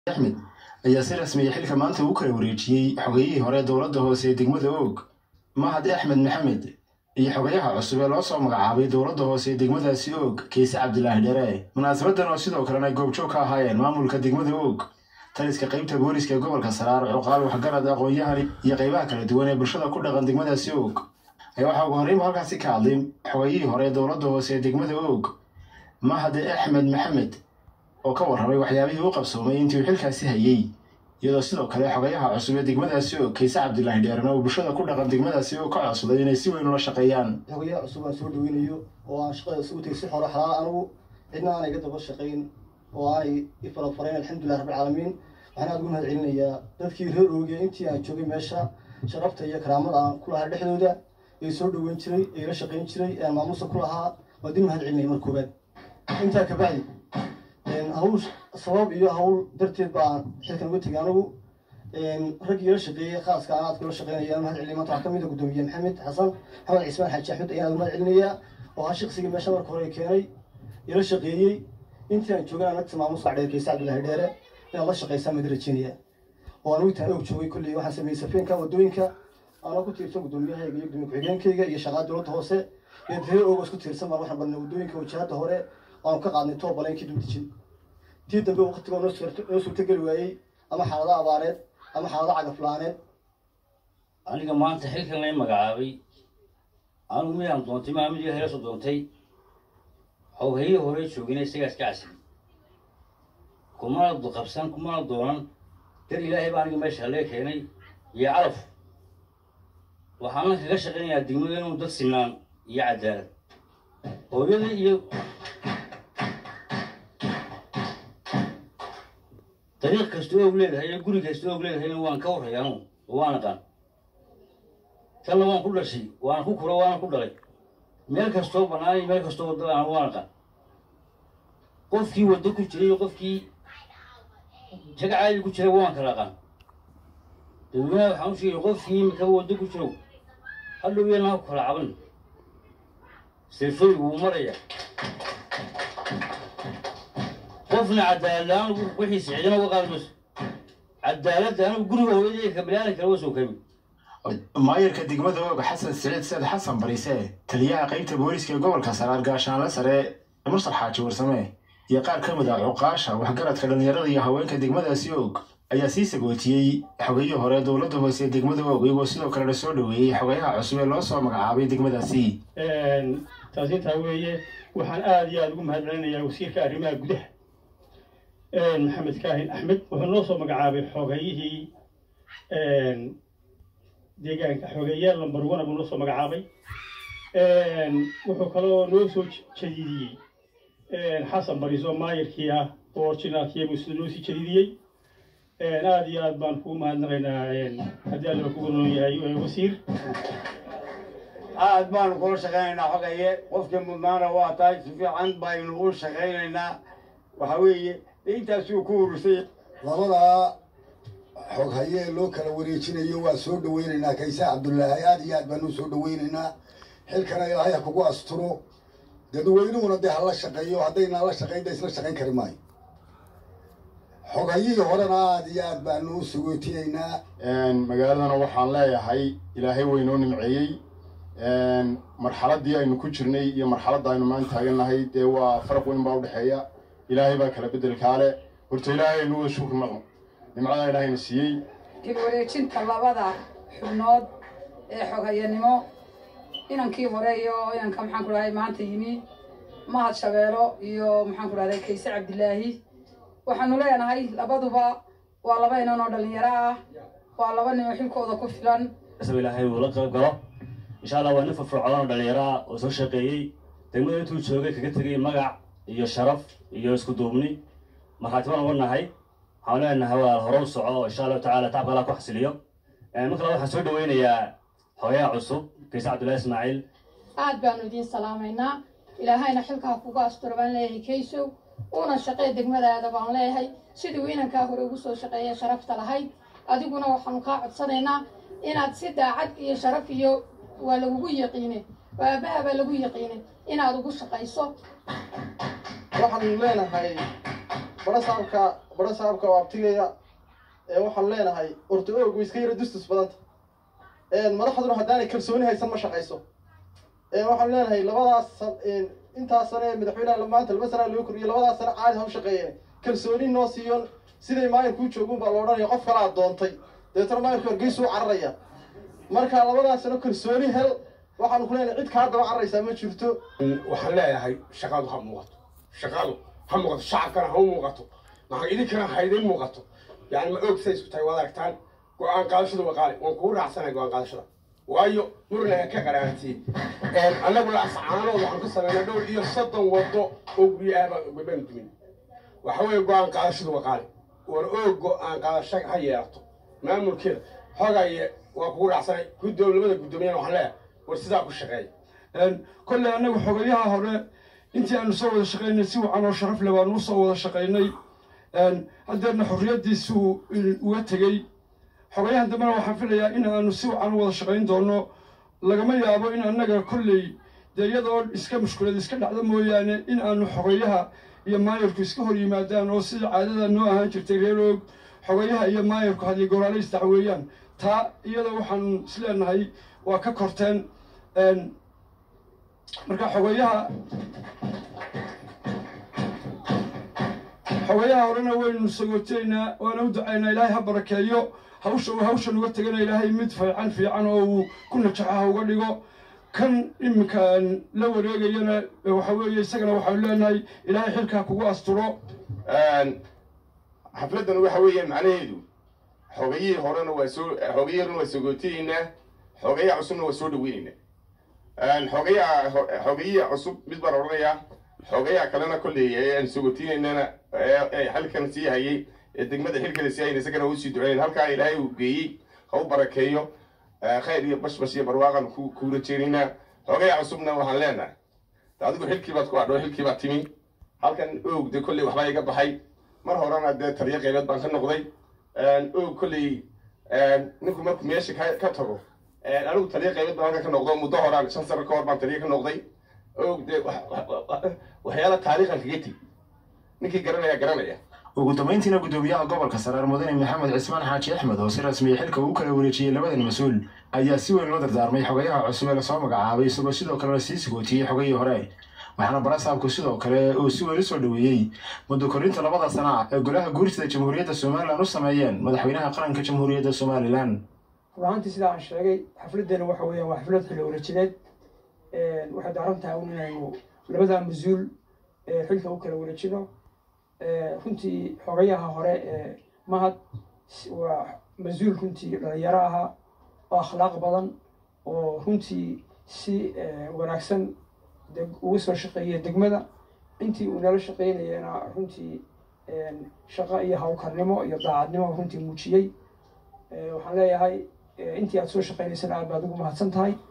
أحمد ayaa si rasmi ah xilka maanta uu kala wareejiyay xogayihii hore dowladda hoose ee degmada Og Mahad Axmed Maxamed iyo xogayaha cusub ee loo soo magacaabay dowladda hoose ee degmadaasi Og Keese Cabdilaahi Dheere munaasabadan oo sidoo kalena goobjoog ka ahaayeen maamulka degmada Og taliska qaybta booliska gobolka Saraar cuqaal waxgarad aqoon-yahan iyo qaybaha kala duwan ee bulshada ku dhaqan degmadaasi Og ayaa waxa ugu horreyn halkaasi ka hadlay xogayihii hore dowladda hoose ee degmada Og Mahad Axmed Maxamed oo ka warramay waxyaabihii uu qabsoomay intii uu xilkaasi hayay iyadoo sidoo kale xogayaha cusub ee degmadaasi oo Keese Cabdilaahi Dheere oo bulshada ku dhaqan degmadaasi oo ka codsaday inay si weyn ula shaqeeyaan xogayaha cusub aan soo dhaweynayo oo aan shaqada soo tagsi xoro xalaal anigu cidna aan iga daba shaqeyn oo ay ifarafareen alxamdulillah rabbil caalamiin waxaan ugu mahad celinayaa dadkii reer oogay intii aan joogay meesha sharafta iyo karaamada aan ku lahaa dhexdooda ee soo dhaweyn jiray ee la shaqeyn jiray ee maamuusa ku lahaa waa din mahad celinay mar koobaad inta ka bacdi hawl sabab iyo hawl darteed baan xilkan uga tagay anigu rag iyo shaqeeyay khaaska aan kula shaqeynayaan mahad celin maanta kamid ah gudoomiye Maxamed Xasan Maxamed Ismaan Xaaji Axmed ayaan mahad celinayaa oo ha shaqsiga meesha marka hore keenay ila shaqeeyay intii aan joogay anag maamuusa Cabdi Keese Cabdilaahi Dheere ee la shaqeeyay madrajiniya oo aan u tahay oo joogay kulli waxaan sameeyay safeenka wadooyinka aan ku tiirsan gudoomiyaha iyo gudoomiye ku-xigeenkayga iyo shaqada dowladda hoose ee reer oo isku tiirsan waxaan barnay wadooyinka wajahada hore aan ka qaadnay toobaleenkii dubdijin tii dambe waqtiga oo suurtagali waayay ama xaalada abaareed ama xaalada cagaflaaneed aniga maanta xilkan la magacaabay anigu miyaan doontay maamulkii heeso doontay hawhayii hore joogina isaga iska casay kuma qabsan kuma doonan dar ilaahay baan aniga meesha la keenay iyo calaf waxaan kaga shaqeynayaa degmada inuu dad sinaan iyo cadaalad hooyada iyo طريق كستو أولاد هاي يقولي كستو أولاد هاي وان كور هاي أنا وان قان كلا وان كل شيء وان كوكرا وان كل شيء ميل كستو بناي ميل كستو ده أنا وان قان قف كي ودك كشري قف كي شجع عادي كشري وان كلا قان تقولنا حمشي قف كي مكوا ودك كشرو هلو ينا كلا عبن سيفي ومريا قفنا عدالة وحي سعيدنا وقال بس عدالة أنا بقوله هو يجي كبلانك الوسو كمي maayirka degmada Og Xasan Saciid Saad Xasan Bariise taliyaha qaybta booliska gobolka Saraar gaashaan la sare Mursal Xaaji Warsame iyo qaar ka mid ah cuqaasha waxgaradka dhalinyarada iyo haweenka degmadaasi Og ayaa sii sagootiyay xogayihii hore dowladda hoose ee degmada Og iyagoo sidoo kale soo dhaweeyay xogayaha cusub ee loo soo magacaabay degmadaasi taasi taa weeye waxaan aad iyo aad ugu mahad celinayaa wasiirka arrimaha gudaha محمد كاهن أحمد وهنوصل مقعابي حوغيه ديجان حوغيه لمبرونا بنوصل مقعابي وحكلو نوصل شديدي حسن بريزو ماير كيا وورشنا كيا مسلوسي شديدي نادي أدبان كوما نغينا هدي الله كونا يا وسير أدبان كل شغالنا حوغيه وفق مدمارة واتاي في عند باين نقول شغالنا وحويه intaasuu ku urusay labada xog hayee loo kala wareejinayo waa soo dhaweynaynaa Keese Cabdilaahi aad iyo aad baan u soo dhaweynaynaa xilkana ilaahay kugu asturo dadweynuhuna dee hala shaqeeyo haddayna la shaqeyn isla shaqeyn kari maayo xog hayii horena aad iyo aad baan u sugootiyeynaa magaaladana waxaan leeyahay ilaahay weynoo nimceeyey marxaladii aynu ku jirnay iyo marxaladda aynu maanta taaganahay dee waa farq weyn baa u dhexeeya ilaahay baa kala bedel kaale horta ilaahay noo shukr maqo nimcada ilaahayna siiyay dib wareejinta labada xubnood ee xogayanimo inankii hore iyo inanka maxaan ku rahay maanta yimi Mahad Shabeelo iyo maxaan ku rahay Keese Cabdilaahi waxaanu leenahay labaduba waa laba inaan oo dhalinyaro ah waa laba nin xilkooda ku filan ilaahay wuu la qayb galo insha Allah waa nafar fircoon dhalinyaro oo soo shaqeeyay degmada intuu joogay kaga tagay magac iyo sharaf iyo isku duubni marxaatiban wanahay xawleena hawa horow soco insha Allah taala taabala ku xasiliyo marka waxaan soo dhaweynayaa hooyaha cusub Keese Cabdilaahi Ismaaciil aad baan idin salaameynaa ilaahayna xilka kugu asturo baan leeyahay Keesow una shaqeey degmadaada baan leeyahay sidii wiinanka hore ugu soo shaqeeyay sharafta lahayd adiguna waxaan ka codsanaynaa inaad si daacad iyo sharaf iyo waa lagu yaqiinay baabaha lagu yaqiinay inaad ugu shaqeyso waxaan leenahay bara saabka oo abtigaya waxaan leenahay horta oog way iska yara dustus badanta madaxduna haddaanay kalsooni haysan ma shaqayso waxaan leenahay labadaas intaas sane madaxweynaha maanta 2 sano loo kordhiyay labadaas sano caadi ha u shaqeeyeen kalsooni noo siiyon siday maayirku joogun baa loo odhanaya qof kale aad doontay deetana maayirku hargeysa u cararaya marka labadaas sano kalsooni hel waxaan ku leenahay cid kaa daba cararaysaa ma jirto waxaan leeyahay shaqadu ha muuqato shacabkana ha u muuqato maxaa idinkana haydin muuqato yani ma og say isku tahay waad aragtaan go-aan qaadashadu waa qaali waan kugu raacsanahay go-aan qaadashada waayo murnaha ka qaraartiyey annagu laascaanood waxaan ku sameynaa dhowr iyo 30 wado oo guryo ahba gabaan dumin waxa weeye go-aan qaadashadu waa qaali war oo go-aan qaadasho ha yeelato maamulkeeda xogaye waa kugu raacsanahay labada gudoomiyana waxaan leeyahay war sidaa ku shaqeey kolley annagu xogayaha hore intii aanu soo wada shaqaynay si wacan oo sharaf leh baanu usoo wada shaqaynay haddeerna xorriyaddiisu uga tegey xogayahan dambena waxaan filayaa in aanu si wacan u wada shaqayn doono lagama yaabo in annaga kolley dee iyadoo iska mushkulad iska dhacda mooyaane in aanu xogayaha iyo maayirku iska hor yimaadaan oo sida caadada noo ahaan jirtay reer og xogayaha iyo maayirku haddii goraale isdacweeyaan taa iyada waxaan isleenahay waa ka korteen marka xogayaha horena waynu sagooteynaa waana u ducaynaa ilaahay ha barakeeyo hawshan uga tegana ilaahay mid fiican oo uu ku najaxo ha uga dhigo kan iminkaan la wareegayana waxa weeye isagana waxaanu leenahay ilaahay xilkaa kugu asturo xafladan waxa weeye macnaheedu xogayihii horena waa sagooteynaa xogayaha cusubna waa soo dhaweynaynaa xogayihi cusub mid baan odhanayaa xogayaha kalena kolley aan sagootiinaynana xilkan sii hayay degmada xilkana sii hayna isagana u sii duceyn halkaa ilaahay uu geeyey ha u barakeeyo khayr iyo bashbash iyo barwaaqan ku rajeynayna xogayaha cusubna waxaan leenahay adigu xilkii baad ku adho xilkii baad timi halkan oog de kolley waxbaa iga baxay mar horena dee taliyo qaybeed baan ka noqday oog kolley ninku markuu meesha ka tago anigu taliyo qaybeed baan halkan ka noqdo muddo horaan 5 sano ka hor baan taliyo ka noqday oog de waxyaala taariikhan kaga tegi ninkii garanaya ugu dambeyntiina gudoomiyaha gobolka Saraar Mudane Maxamed Cismaan Xaaji Axmed oo si rasmi ah xilka uu kala wareejiyay labadan mas'uul ayaa si weyn loo dardaarmay xogayaha cusub ee la soo magacaabay isagoo sidoo kale sii sagootiyay xogayihii hore waxaana barasaabku sidoo kale uu si weyn u soo dhaweeyay muddo korinta labada sano ee golaha guurtida Jamhuuriyadda Soomaaliland u sameeyeen madaxweynaha qaranka Jamhuuriyadda Soomaaliland runtii sida aan sheegay xafladeena waxa weeyaan waa xaflad xilli wareejineed waxay daaran tahay inaynu labada mas'uul xilka u kala wareejino runtii xogayaha hore mahad waa mas'uul runtii dhalinyaro ahaa oo akhlaaq badan oo runtii si wanaagsan uga soo shaqeeyay degmada intii uu nala shaqeynayana runtii shaqo iyo hawlkarnimo iyo daacadnimo runtii muujiyey waxaan leeyahay intii aad soo shaqeynaysana aad baad ugu mahadsan tahay